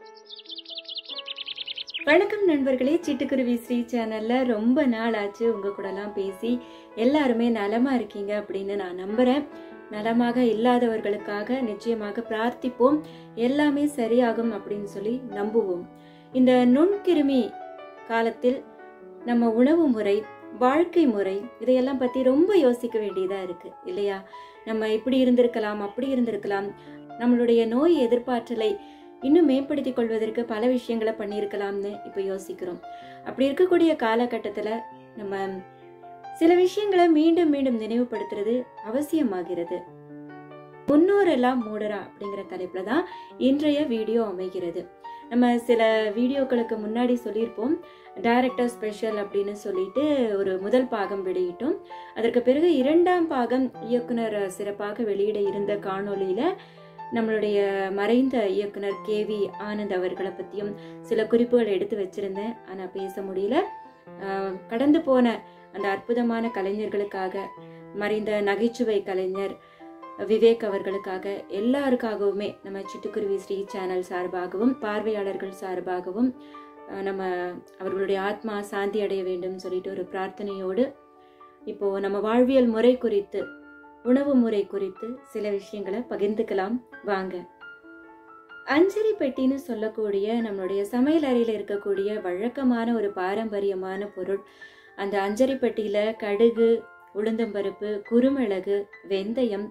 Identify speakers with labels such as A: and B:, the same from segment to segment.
A: வணக்கம் நண்பர்களே, சிட்டுக்குருவி ஸ்ரீ சேனல்ல ரொம்ப நாள் ஆச்சு உங்க கூடலாம் பேசி. எல்லாருமே நலமா இருக்கீங்க அப்படின்னு நான் நம்புறேன். நலமாக இல்லாதவர்களுக்காக நிச்சயமாக பிரார்த்திப்போம். எல்லாமே சரியாகும் அப்படின்னு சொல்லி நம்புவோம். இந்த நுண்கிருமி காலத்தில் நம்ம உணவு முறை, வாழ்க்கை முறை இதையெல்லாம் பத்தி ரொம்ப யோசிக்க வேண்டியதா இருக்கு இல்லையா? நம்ம இப்படி இருந்திருக்கலாம், அப்படி இருந்திருக்கலாம், நம்மளுடைய நோய் எதிர்ப்பாற்றலை இன்னும் மேம்படுத்திக் கொள்வதற்கு பல விஷயங்களை பண்ணியிருக்கலாம்னு இப்ப யோசிக்கிறோம். அப்படி இருக்கக்கூடிய காலகட்டத்துல நம்ம சில விஷயங்களை மீண்டும் மீண்டும் நினைவுபடுத்துறது அவசியமாகிறது. முன்னோரெல்லாம் மூடரா அப்படிங்கிற தலைப்புல தான் இன்றைய வீடியோ அமைகிறது. நம்ம சில வீடியோக்களுக்கு முன்னாடி சொல்லியிருப்போம், டைரக்டர் ஸ்பெஷல் அப்படின்னு சொல்லிட்டு ஒரு முதல் பாகம் வெளியிட்டோம். அதற்கு பிறகு இரண்டாம் பாகம் இயக்குனர் சிறப்பாக வெளியிட இருந்த காணொளியில நம்மளுடைய மறைந்த இயக்குனர் KV ஆனந்த் அவர்களை பத்தியும் சில குறிப்புகள் எடுத்து வச்சிருந்தேன். ஆனா பேச முடியல. கடந்து போன அந்த அற்புதமான கலைஞர்களுக்காக, மறைந்த நகைச்சுவை கலைஞர் விவேக் அவர்களுக்காக, எல்லாருக்காகவுமே நம்ம சிட்டுக்குருவி ஸ்ரீ சேனல் சார்பாகவும் பார்வையாளர்கள் சார்பாகவும் நம்ம அவர்களுடைய ஆத்மா சாந்தி அடைய வேண்டும் சொல்லிட்டு ஒரு பிரார்த்தனையோடு இப்போ நம்ம வாழ்வியல் முறை குறித்து, உணவு முறை குறித்து சில விஷயங்களை பகிர்ந்துக்கலாம் வாங்க. அஞ்சரி பெட்டின்னு சொல்லக்கூடிய நம்மளுடைய சமையல் அறையில இருக்கக்கூடிய வழக்கமான ஒரு பாரம்பரியமான பொருள். அந்த அஞ்சரி பெட்டியில கடுகு, உளுந்தம்பருப்பு, குருமிளகு, வெந்தயம்,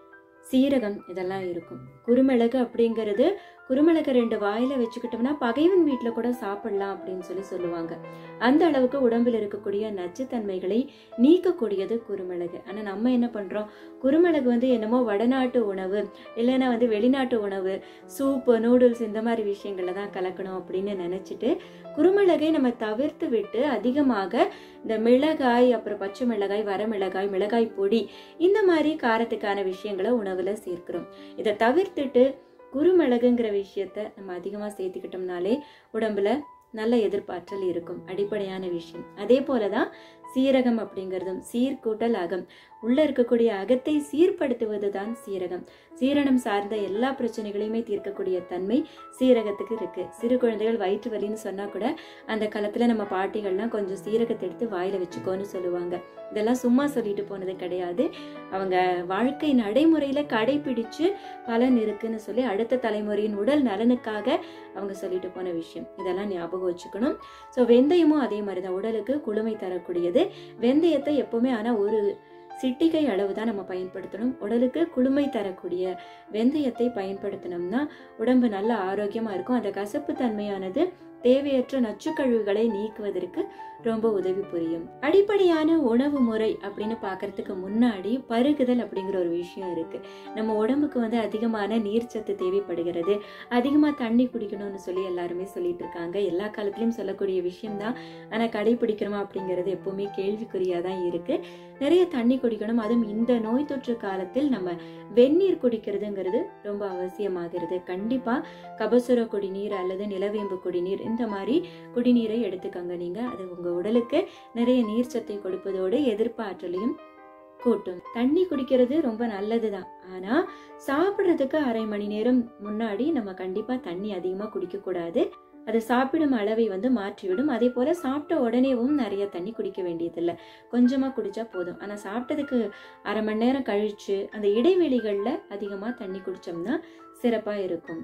A: சீரகம் இதெல்லாம் இருக்கும். குருமிளகு அப்படிங்கிறது, குருமிளகு 2 வாயில வச்சுக்கிட்டோம்னா பகைவன் வீட்டுல கூட சாப்பிடலாம் அப்படின்னு சொல்லுவாங்க. அந்த அளவுக்கு உடம்பில் இருக்கக்கூடிய நச்சுத்தன்மைகளை நீக்கக்கூடியது குருமிளகு. ஆனா நம்ம என்ன பண்றோம், குருமிளகு என்னமோ வடநாட்டு உணவு, இல்லைன்னா வெளிநாட்டு உணவு, சூப்பு, நூடுல்ஸ் இந்த மாதிரி விஷயங்கள்ல தான் கலக்கணும் அப்படின்னு நினைச்சிட்டு குருமிளகை நம்ம தவிர்த்து விட்டு அதிகமாக இந்த மிளகாய், அப்புறம் பச்சை மிளகாய், வரமிளகாய், மிளகாய் பொடி இந்த மாதிரி காரத்துக்கான விஷயங்களை உணவுல சேர்க்கிறோம். இதை தவிர்த்துட்டு குருமிளகுங்கிற விஷயத்த நம்ம அதிகமா சேர்த்துக்கிட்டோம்னாலே உடம்புல நல்ல எதிர்ப்பாற்றல் இருக்கும். அடிப்படையான விஷயம். அதே போலதான் சீரகம் அப்படிங்கிறதும் சீர்கூட்டல் அகம். உள்ள இருக்கக்கூடிய அகத்தை சீர்படுத்துவதுதான் சீரகம். சீரணம் சார்ந்த எல்லா பிரச்சனைகளையுமே தீர்க்கக்கூடிய தன்மை சீரகத்துக்கு இருக்கு. சிறு குழந்தைகள் வயிற்று வலின்னு சொன்னா கூட அந்த காலத்துல நம்ம பாட்டிகள்லாம் கொஞ்சம் சீரகத்தை எடுத்து வாயில வச்சுக்கோன்னு சொல்லுவாங்க. இதெல்லாம் சும்மா சொல்லிட்டு போனது கிடையாது. அவங்க வாழ்க்கை நடைமுறையில கடைபிடிச்சு பலன் இருக்குன்னு சொல்லி அடுத்த தலைமுறையின் உடல் நலனுக்காக அவங்க சொல்லிட்டு போன விஷயம். இதெல்லாம் ஞாபகம் வச்சுக்கணும். ஸோ வெந்தயமும் அதே மாதிரிதான், உடலுக்கு குளுமை தரக்கூடியது. வெந்தயத்தை எப்பவுமே ஆனா ஒரு சிட்டிகை அளவு தான் நம்ம பயன்படுத்தணும். உடலுக்கு குளுமை தரக்கூடிய வெந்தயத்தை பயன்படுத்தினோம்னா உடம்பு நல்ல ஆரோக்கியமா இருக்கும். அந்த கசப்பு தன்மையானது தேவையற்ற நச்சுக்கழிவுகளை நீக்குவதற்கு ரொம்ப உதவி புரியும். அடிப்படையான உணவு முறை அப்படின்னு பாக்குறதுக்கு முன்னாடி பருகுதல் அப்படிங்கிற ஒரு விஷயம் இருக்கு. நம்ம உடம்புக்கு அதிகமான நீர்ச்சத்து தேவைப்படுகிறது. அதிகமா தண்ணி குடிக்கணும்னு சொல்லி எல்லாருமே சொல்லிட்டு இருக்காங்க. எல்லா காலத்திலயும் சொல்லக்கூடிய விஷயம்தான். ஆனா கடைபிடிக்கணுமா அப்படிங்கிறது எப்பவுமே கேள்விக்குறியாதான் இருக்கு. நிறைய தண்ணி குடிக்கணும். அதுவும் இந்த நோய் தொற்று காலத்தில் நம்ம வெந்நீர் குடிக்கிறதுங்கிறது ரொம்ப அவசியமாகிறது. கண்டிப்பா கபசுர குடிநீர் அல்லது நிலவேம்பு குடிநீர் இந்த மாதிரி குடிநீரை எடுத்துக்கங்க. நீங்க அது உங்க உடலுக்கு நிறைய நீர்ச்சத்தை கொடுப்பதோடு எதிர்ப்பாற்றலையும் கூட்டும். தண்ணி குடிக்கிறது ரொம்ப நல்லதுதான். ஆனா சாப்பிடுறதுக்கு அரை மணி நேரம் முன்னாடி நம்ம கண்டிப்பா தண்ணி அதிகமா குடிக்க கூடாது. அது சாப்பிடும் அளவை மாற்றிவிடும். அதே போல சாப்பிட்ட உடனேவும் நிறைய தண்ணி குடிக்க வேண்டியதில்லை, கொஞ்சமா குடிச்சா போதும். ஆனா சாப்பிட்டதுக்கு அரை மணி நேரம் கழிச்சு அந்த இடைவெளிகள்ல அதிகமா தண்ணி குடிச்சோம்னா சிறப்பா இருக்கும்.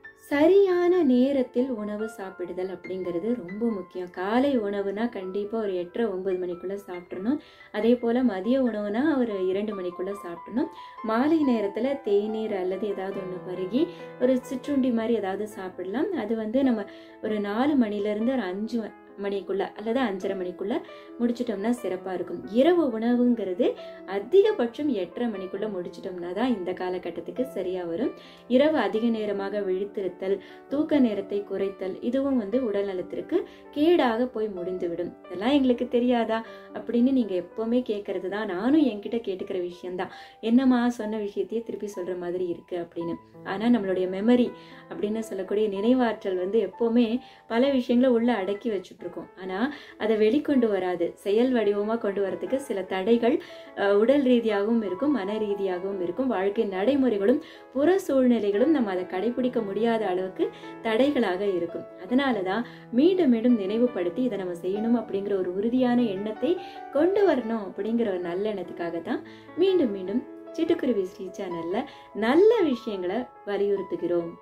A: சரியான நேரத்தில் உணவு சாப்பிடுதல் அப்படிங்கிறது ரொம்ப முக்கியம். காலை உணவுனா கண்டிப்பா ஒரு 8:30-9 மணிக்குள்ள சாப்பிடணும். அதே போல மதிய உணவுனா ஒரு 2 மணிக்குள்ள சாப்பிடணும். மாலை நேரத்துல தேநீர் அல்லது ஏதாவது ஒண்ணு பருகி ஒரு சிற்றுண்டி மாதிரி ஏதாவது சாப்பிடலாம். அது நம்ம ஒரு 4 மணில இருந்து ஒரு 5 மணிக்குள்ள அல்லது 5:30 மணிக்குள்ள முடிச்சிட்டோம்னா சிறப்பா இருக்கும். இரவு உணவுங்கிறது அதிகபட்சம் 8:30 மணிக்குள்ள முடிச்சிட்டோம்னா தான் இந்த காலகட்டத்துக்கு சரியா வரும். இரவு அதிக நேரமாக விழித்திருத்தல், தூக்க நேரத்தை குறைத்தல் இதுவும் உடல் நலத்திற்கு கேடாக போய் முடிந்துவிடும். இதெல்லாம் எங்களுக்கு தெரியாதா அப்படின்னு நீங்க எப்பவுமே கேட்கறது தான். நானும் என்கிட்ட கேட்டுக்கிற விஷயம்தான். என்னமா சொன்ன விஷயத்தையே திருப்பி சொல்ற மாதிரி இருக்கு அப்படின்னு. ஆனா நம்மளுடைய மெமரி அப்படின்னு சொல்லக்கூடிய நினைவாற்றல் எப்பவுமே பல விஷயங்களை உள்ள அடக்கி வச்சுப்போம். நினைச்சிட்டு இருக்கோம். ஆனா அதை வெளிக்கொண்டு வராது, செயல் வடிவமா கொண்டு வரதுக்கு சில தடைகள் உடல் ரீதியாகவும் இருக்கும், மன ரீதியாகவும் இருக்கும். வாழ்க்கை நடைமுறைகளும் புற சூழ்நிலைகளும் நம்ம அதை கடைபிடிக்க முடியாத அளவுக்கு தடைகளாக இருக்கும். அதனாலதான் மீண்டும் மீண்டும் நினைவுபடுத்தி இதை நம்ம செய்யணும் அப்படிங்கிற ஒரு உறுதியான எண்ணத்தை கொண்டு வரணும் அப்படிங்கிற ஒரு நல்ல எண்ணத்துக்காகத்தான் மீண்டும் மீண்டும் சிட்டுக்குருவி ஸ்ரீ சேனல்ல நல்ல விஷயங்களை வலியுறுத்துகிறோம்.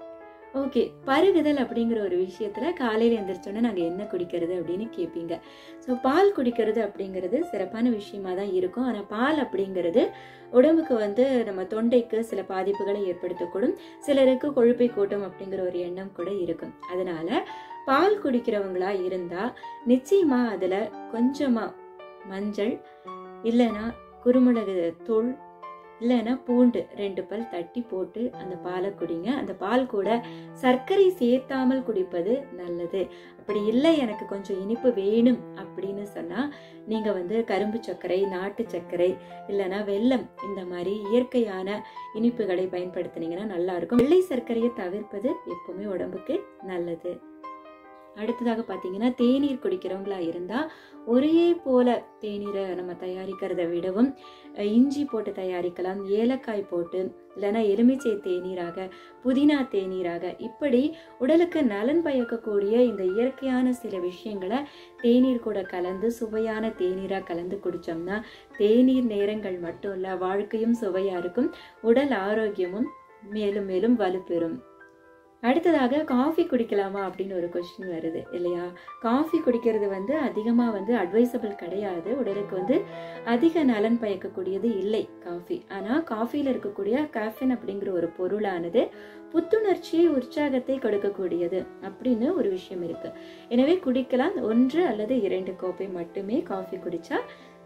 A: ஓகே, பருகுதல் அப்படிங்கிற ஒரு விஷயத்துல காலையில எந்திரிச்சோன்னே நாங்க என்ன குடிக்கிறது அப்படின்னு கேட்பீங்க. ஸோ பால் குடிக்கிறது அப்படிங்கிறது சிறப்பான விஷயமா தான் இருக்கும். ஆனா பால் அப்படிங்கிறது உடம்புக்கு நம்ம தொண்டைக்கு சில பாதிப்புகளை ஏற்படுத்தக்கூடும். சிலருக்கு கொழுப்பை கூட்டும் அப்படிங்கிற ஒரு எண்ணம் கூட இருக்கும். அதனால பால் குடிக்கிறவங்களா இருந்தா நிச்சயமா அதுல கொஞ்சமா மஞ்சள் இல்லைன்னா குருமிளகு தூள் இல்லைன்னா பூண்டு 2 பல் தட்டி போட்டு அந்த பாலை குடிங்க. அந்த பால் கூட சர்க்கரை சேர்த்தாமல் குடிப்பது நல்லது. அப்படி இல்லை எனக்கு கொஞ்சம் இனிப்பு வேணும் அப்படின்னு சொன்னா நீங்க கரும்பு சர்க்கரை, நாட்டு சர்க்கரை இல்லைன்னா வெல்லம் இந்த மாதிரி இயற்கையான இனிப்புகளை பயன்படுத்தினீங்கன்னா நல்லா இருக்கும். வெள்ளை சர்க்கரையை தவிர்ப்பது எப்பவுமே உடம்புக்கு நல்லது. அடுத்ததாக பார்த்தீங்கன்னா தேநீர் குடிக்கிறவங்களா இருந்தா ஒரே போல தேநீரை நம்ம தயாரிக்கிறத விடவும் இஞ்சி போட்டு தயாரிக்கலாம், ஏலக்காய் போட்டு இல்லைன்னா எலுமிச்சை தேநீராக, புதினா தேநீராக, இப்படி உடலுக்கு நலன் பயக்கக்கூடிய இந்த இயற்கையான சில விஷயங்களை தேநீர் கூட கலந்து சுவையான தேநீரா கலந்து குடிச்சோம்னா தேநீர் நேரங்கள் மட்டும் இல்ல வாழ்க்கையும் சுவையா இருக்கும், உடல் ஆரோக்கியமும் மேலும் மேலும் வலுப்பெறும். அடுத்ததாக காஃபி குடிக்கலாமா அப்படின்னு ஒரு கொஸ்டின் வருது இல்லையா? காஃபி குடிக்கிறது அதிகமா அட்வைசபிள் கிடையாது. உடலுக்கு அதிக நலன் பயக்கக்கூடியது இல்லை காஃபி. ஆனா காஃபில இருக்கக்கூடிய காஃபின் அப்படிங்கிற ஒரு பொருளானது புத்துணர்ச்சி, உற்சாகத்தை கொடுக்கக்கூடியது அப்படின்னு ஒரு விஷயம் இருக்கு. எனவே குடிக்கலாம். 1 அல்லது 2 கோப்பை மட்டுமே காஃபி குடிச்சா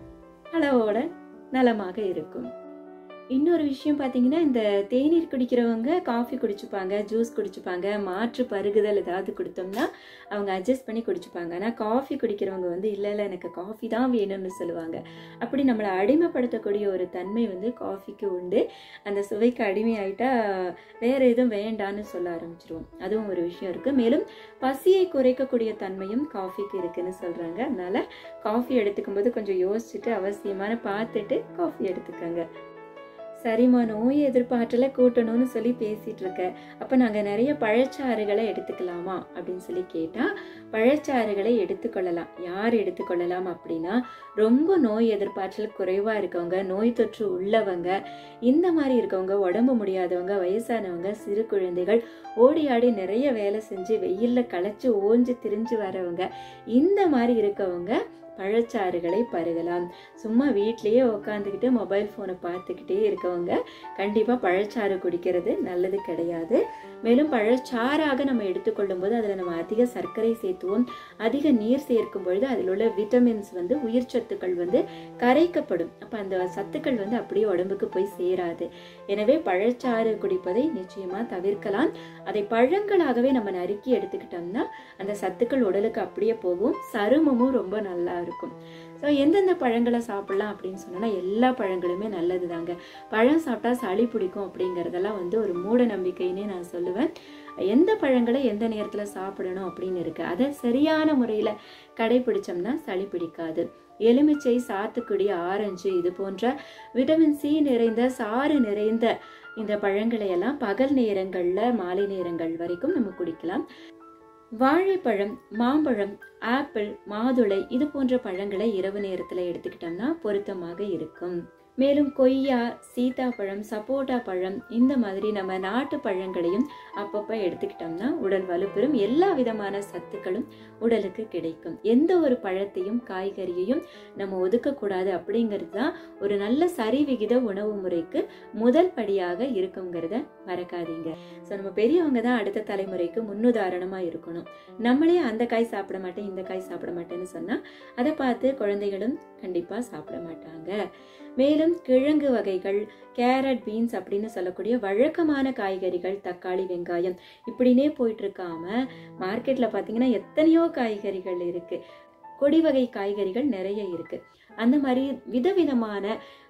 A: அளவோட நலமாக இருக்கும். இன்னொரு விஷயம் பார்த்தீங்கன்னா, இந்த தேநீர் குடிக்கிறவங்க காஃபி குடிச்சுப்பாங்க, ஜூஸ் குடிச்சுப்பாங்க, மாற்று பருகுதல் ஏதாவது கொடுத்தோம்னா அவங்க அட்ஜஸ்ட் பண்ணி குடிச்சுப்பாங்க. ஆனால் காஃபி குடிக்கிறவங்க இல்லை எனக்கு காஃபி தான் வேணும்னு சொல்லுவாங்க. அப்படி நம்மளை அடிமைப்படுத்தக்கூடிய ஒரு தன்மை காஃபிக்கு உண்டு. அந்த சுவைக்கு அடிமையாயிட்டா வேற எதுவும் வேண்டான்னு சொல்ல ஆரம்பிச்சிருவோம். அதுவும் ஒரு விஷயம் இருக்கு. மேலும் பசியை குறைக்கக்கூடிய தன்மையும் காஃபிக்கு இருக்குன்னு சொல்றாங்க. அதனால காஃபி எடுத்துக்கும் போது கொஞ்சம் யோசிச்சுட்டு அவசியமான பார்த்துட்டு காஃபி எடுத்துக்கோங்க. சரிம்மா, நோய் எதிர்ப்பாற்றலை கூட்டணும்னு சொல்லி பேசிட்டு இருக்க, அப்ப நாங்க நிறைய பழச்சாறுகளை எடுத்துக்கலாமா அப்படின்னு சொல்லி கேட்டா பழச்சாறுகளை எடுத்துக்கொள்ளலாம். யார் எடுத்துக்கொள்ளலாம் அப்படின்னா ரொம்ப நோய் எதிர்ப்பாற்றல் குறைவா இருக்கவங்க, நோய் தொற்று உள்ளவங்க, இந்த மாதிரி இருக்கவங்க, உடம்பு முடியாதவங்க, வயசானவங்க, சிறு குழந்தைகள், ஓடி ஆடி நிறைய வேலை செஞ்சு வெயில்ல களைச்சு ஓஞ்சு திரிஞ்சு வரவங்க, இந்த மாதிரி இருக்கவங்க பழச்சாறுகளை பருகலாம். சும்மா வீட்லயே உட்காந்துக்கிட்டு மொபைல் போனை பார்த்துக்கிட்டே இருக்கவங்க கண்டிப்பா பழச்சாறு குடிக்கிறது நல்லது கிடையாது. மேலும் பழச்சாறாக நம்ம எடுத்துக்கொள்ளும் போது அதுல நம்ம அதிக சர்க்கரை சேர்த்துவோம். அதிக நீர் சேர்க்கும் பொழுது அதில் உள்ள விட்டமின்ஸ் உயிர் சத்துக்கள் கரைக்கப்படும். அப்ப அந்த சத்துக்கள் அப்படியே உடம்புக்கு போய் சேராது. எனவே பழச்சாறு குடிப்பதை நிச்சயமா தவிர்க்கலாம். அதை பழங்களாகவே நம்ம நறுக்கி எடுத்துக்கிட்டோம்னா அந்த சத்துக்கள் உடலுக்கு அப்படியே போகும். சருமமும் ரொம்ப நல்லா இருக்கும். ஸோ எந்தெந்த பழங்களை சாப்பிடலாம் அப்படின்னு சொன்னா எல்லா பழங்களுமே நல்லது தாங்க. பழம் சாப்பிட்டா சளி பிடிக்கும் அப்படிங்கறதெல்லாம் ஒரு மூட நம்பிக்கைன்னே நான் சொல்லுவேன். எந்த பழங்களை எந்த நேரத்துல சாப்பிடணும் அப்படின்னு இருக்கு. அதை சரியான முறையில கடைபிடிச்சோம்னா சளி பிடிக்காது. எலுமிச்சை, சாத்துக்குடி, ஆரஞ்சு இது போன்ற விட்டமின் சி நிறைந்த, சாறு நிறைந்த இந்த பழங்களை எல்லாம் பகல் நேரங்கள்ல மாலை நேரங்கள் வரைக்கும் நம்ம குடிக்கலாம். வாழைப்பழம், மாம்பழம், ஆப்பிள், மாதுளை இது போன்ற பழங்களை இரவு நேரத்துல எடுத்துக்கிட்டோம்னா பொருத்தமாக இருக்கும். மேலும் கொய்யா, சீதாப்பழம், சப்போட்டா பழம் இந்த மாதிரி நம்ம நாட்டு பழங்களையும் அப்பப்ப எடுத்துக்கிட்டோம்னா உடல் வலுப்பெறும். எல்லா விதமான சத்துக்களும் உடலுக்கு கிடைக்கும். எந்த ஒரு பழத்தையும் காய்கறியையும் நம்ம ஒதுக்கக்கூடாது அப்படிங்கிறது தான் ஒரு நல்ல சரிவிகித உணவு முறைக்கு முதல் படியாக இருக்குங்கிறத மறக்காதீங்க. ஸோ நம்ம பெரியவங்க தான் அடுத்த தலைமுறைக்கு முன்னுதாரணமா இருக்கணும். நம்மளே அந்த காய் சாப்பிட மாட்டேன், இந்த காய் சாப்பிட மாட்டேன்னு சொன்னா அதை பார்த்து குழந்தைகளும் கண்டிப்பா சாப்பிட மாட்டாங்க. மேலும் கிழங்கு வகைகள், கேரட், பீன்ஸ் அப்படின்னு சொல்லக்கூடிய வழக்கமான காய்கறிகள், தக்காளி, வெங்காயம் இப்படினே போயிட்டு இருக்காம மார்க்கெட்ல பாத்தீங்கன்னா எத்தனையோ காய்கறிகள் இருக்கு. கொடி வகை காய்கறிகள் நிறைய இருக்கு. அந்த மாதிரி விதவிதமான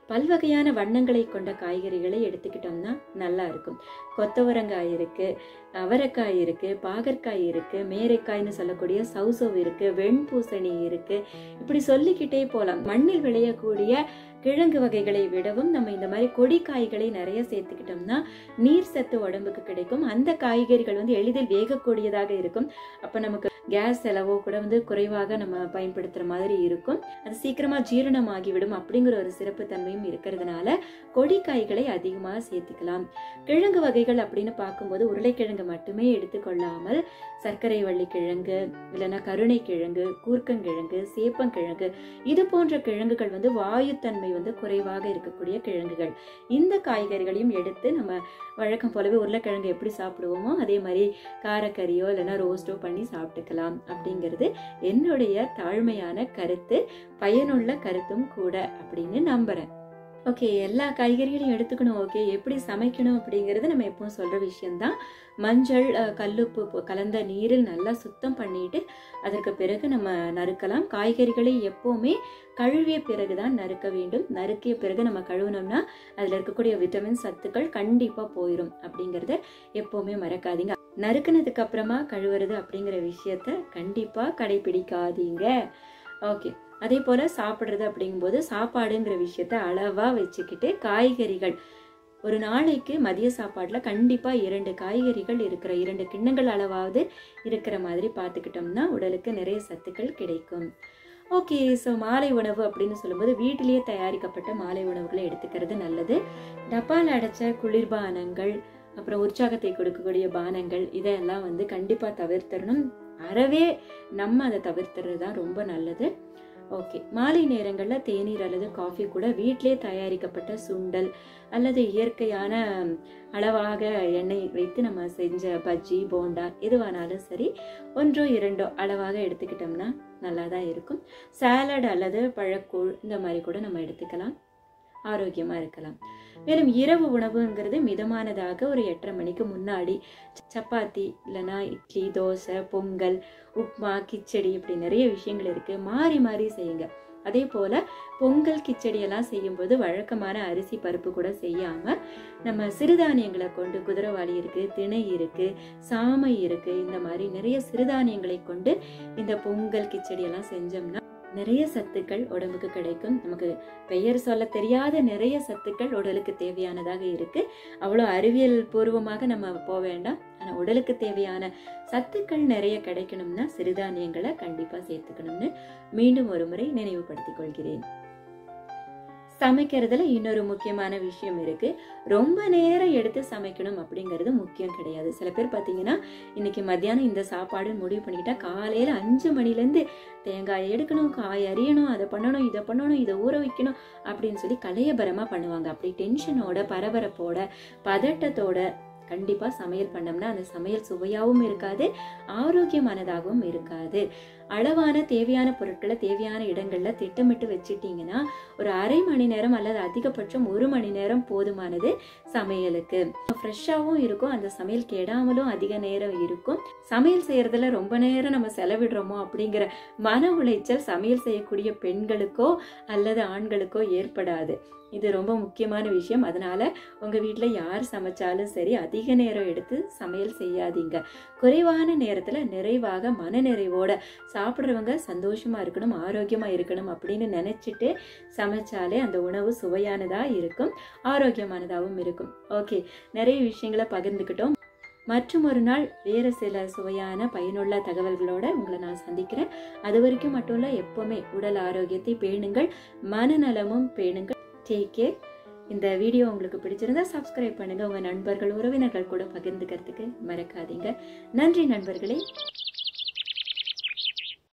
A: பல்வகையான வண்ணங்களை கொண்ட காய்கறிகளை எடுத்துக்கிட்டோம்னா நல்லா இருக்கும். கொத்தவரங்காய் இருக்கு, அவரைக்காய் இருக்கு, பாகற்காய் இருக்கு, மேரைக்காய்னு சொல்லக்கூடிய சௌசௌ இருக்கு, வெண்பூசணி இருக்கு, இப்படி சொல்லிக்கிட்டே போலாம். மண்ணில் விளையக்கூடிய கிழங்கு வகைகளை விடவும் நம்ம இந்த மாதிரி கொடி காய்களை நிறைய சேர்த்துக்கிட்டோம்னா நீர் சத்து உடம்புக்கு கிடைக்கும். அந்த காய்கறிகள் எளிதில் வேகக்கூடியதாக இருக்கும். அப்ப நமக்கு கேஸ் செலவோ கூட குறைவாக நம்ம பயன்படுத்துற மாதிரி இருக்கும். அது சீக்கிரமா ஜீரணமாகிவிடும் அப்படிங்கிற ஒரு சிறப்பு தன்மையும் இருக்கிறதுனால கொடி காய்களை அதிகமாக சேர்த்துக்கலாம். கிழங்கு வகைகள் அப்படின்னு பார்க்கும்போது உருளைக்கிழங்கு மட்டுமே எடுத்துக்கொள்ளாமல் சர்க்கரை வள்ளி கிழங்கு, இல்லைன்னா கருணை கிழங்கு, கூர்க்கங்கிழங்கு, சேப்பங்கிழங்கு, இது போன்ற கிழங்குகள் வாயுத்தன்மை குறைவாக இருக்கக்கூடிய கிழங்குகள். இந்த காய்கறிகளையும் எடுத்து நம்ம வழக்கம் போலவே உருளைக்கிழங்கு எப்படி சாப்பிடுவோமோ அதே மாதிரி காரக்கறியோ இல்லைன்னா ரோஸ்டோ பண்ணி சாப்பிட்டுக்கலாம் அப்படிங்கிறது என்னுடைய தாழ்மையான கருத்து, பயனுள்ள கருத்தும் கூட அப்படின்னு நம்புறேன். ஓகே, எல்லா காய்கறிகளையும் எடுத்துக்கணும். ஓகே, எப்படி சமைக்கணும் அப்படிங்கிறது நம்ம எப்பவும் சொல்ற விஷயம்தான். மஞ்சள், கல்லுப்பு கலந்த நீரில் நல்லா சுத்தம் பண்ணிட்டு அதற்கு பிறகு நம்ம நறுக்கலாம். காய்கறிகளை எப்பவுமே கழுவிய பிறகுதான் நறுக்க வேண்டும். நறுக்கிய பிறகு நம்ம கழுவுனோம்னா அதுல இருக்கக்கூடிய விட்டமின் சத்துக்கள் கண்டிப்பா போயிடும் அப்படிங்கறத எப்பவுமே மறக்காதீங்க. நறுக்கினதுக்கு அப்புறமா கழுவுறது அப்படிங்கிற விஷயத்த கண்டிப்பா கடைபிடிக்காதீங்க. ஓகே, அதே போல சாப்பிடுறது அப்படிங்கும்போது சாப்பாடுங்கிற விஷயத்த அளவா வச்சுக்கிட்டு காய்கறிகள் ஒரு நாளைக்கு மதிய சாப்பாடுல கண்டிப்பா 2 காய்கறிகள் இருக்கிற 2 கிண்ணங்கள் அளவாவது இருக்கிற மாதிரி பார்த்துக்கிட்டோம்னா உடலுக்கு நிறைய சத்துக்கள் கிடைக்கும். ஓகே, ஸோ மாலை உணவு அப்படின்னு சொல்லும்போது வீட்டிலேயே தயாரிக்கப்பட்ட மாலை உணவுகளை எடுத்துக்கிறது நல்லது. டப்பால் அடைச்ச குளிர்பானங்கள், அப்புறம் உற்சாகத்தை கொடுக்கக்கூடிய பானங்கள், இதெல்லாம் கண்டிப்பா தவிர்த்தரணும். அறவே நம்ம அதை தவிர்த்துறது தான் ரொம்ப நல்லது. ஓகே, மாலை நேரங்களில் தேநீர் அல்லது காஃபி கூட வீட்டிலே தயாரிக்கப்பட்ட சுண்டல் அல்லது இயற்கையான அளவாக எண்ணெய் வைத்து நம்ம செஞ்ச பஜ்ஜி, போண்டா எதுவானாலும் சரி 1 2 அளவாக எடுத்துக்கிட்டோம்னா நல்லா தான் இருக்கும். சாலட் அல்லது பழக்கூழ் இந்த மாதிரி கூட நம்ம எடுத்துக்கலாம், ஆரோக்கியமா இருக்கலாம். மேலும் இரவு உணவுங்கிறது மிதமானதாக ஒரு 8:30 மணிக்கு முன்னாடி சப்பாத்தி இல்லைன்னா இட்லி, தோசை, பொங்கல், உப்மா, கிச்சடி, இப்படி நிறைய விஷயங்கள் இருக்கு. மாறி மாறி செய்யுங்க. அதே போல பொங்கல், கிச்சடி எல்லாம் செய்யும்போது வழக்கமான அரிசி பருப்பு கூட செய்யாம நம்ம சிறுதானியங்களை கொண்டு, குதிரைவாளி இருக்கு, திணை இருக்கு, சாமை இருக்கு, இந்த மாதிரி நிறைய சிறுதானியங்களை கொண்டு இந்த பொங்கல், கிச்சடி எல்லாம் செஞ்சோம்னா நிறைய சத்துக்கள் உடம்புக்கு கிடைக்கும். நமக்கு பெயர் சொல்ல தெரியாத நிறைய சத்துக்கள் உடலுக்கு தேவையானதாக இருக்கு. அவ்வளோ அறிவியல் பூர்வமாக நம்ம போக வேண்டாம். ஆனா உடலுக்கு தேவையான சத்துக்கள் நிறைய கிடைக்கணும்னா சிறுதானியங்களை கண்டிப்பா சேர்த்துக்கணும்னு மீண்டும் ஒரு முறை நினைவுபடுத்திக் கொள்கிறேன். சமைக்கிறதுல இன்னொரு முக்கியமான விஷயம் இருக்கு. ரொம்ப நேரம் எடுத்து சமைக்கணும் அப்படிங்கிறது முக்கியம் கிடையாது. சில பேர் பாத்தீங்கன்னா இன்னைக்கு மத்தியானம் இந்த சாப்பாடு முடிவு பண்ணிக்கிட்டா காலையில 5 மணிலேருந்து தேங்காய் எடுக்கணும், காய் அரியணும், அதை பண்ணணும், இதை பண்ணணும், இதை ஊற வைக்கணும் அப்படின்னு சொல்லி கலையபரமா பண்ணுவாங்க. அப்படி டென்ஷனோட, பரபரப்போட, பதட்டத்தோட கண்டிப்பா சமையல் பண்ணோம்னா அந்த சமையல் சுவையாகவும் இருக்காது, ஆரோக்கியமானதாகவும் இருக்காது. அளவான தேவையான பொருட்களை தேவையான இடங்கள்ல திட்டமிட்டு வச்சுட்டீங்கன்னா ஒரு 1/2 மணி நேரம் அல்லது அதிகபட்சம் 1 மணி நேரம் போதுமானது சமையலுக்கு. ஃப்ரெஷ்ஷாவும் இருக்கும், அந்த சமையல் கெடாமலும் அதிக நேரம் இருக்கும். சமையல் செய்யறதுல ரொம்ப நேரம் நம்ம செலவிடுறோமோ அப்படிங்கிற மன உளைச்சல் சமையல் செய்யக்கூடிய பெண்களுக்கோ அல்லது ஆண்களுக்கோ ஏற்படாது. இது ரொம்ப முக்கியமான விஷயம். அதனால உங்க வீட்டுல யார் சமைச்சாலும் சரி அதிக நேரம் எடுத்து சமையல் செய்யாதீங்க. குறைவான நேரத்துல நிறைவாக மன நிறைவோட சாப்பிட்றவங்க சந்தோஷமா இருக்கணும், ஆரோக்கியமா இருக்கணும் அப்படின்னு நினைச்சிட்டு சமைச்சாலே அந்த உணவு சுவையானதா இருக்கும், ஆரோக்கியமானதாகவும் இருக்கும். ஓகே, நிறைய விஷயங்களை பகிர்ந்துக்கிட்டோம். மற்றும் ஒரு நாள் வேறு சில சுவையான பயனுள்ள தகவல்களோட உங்களை நான் சந்திக்கிறேன். அது வரைக்கும் மட்டும் இல்ல, எப்பவுமே உடல் ஆரோக்கியத்தை பேணுங்கள், மனநலமும் பேணுங்கள். Take care. இந்த வீடியோ உங்களுக்கு பிடிச்சிருந்தா சப்ஸ்கிரைப் பண்ணுங்க. உங்க நண்பர்கள், உறவினர்கள் கூட பகிர்ந்துக்கிறதுக்கு மறக்காதீங்க. நன்றி நண்பர்களே.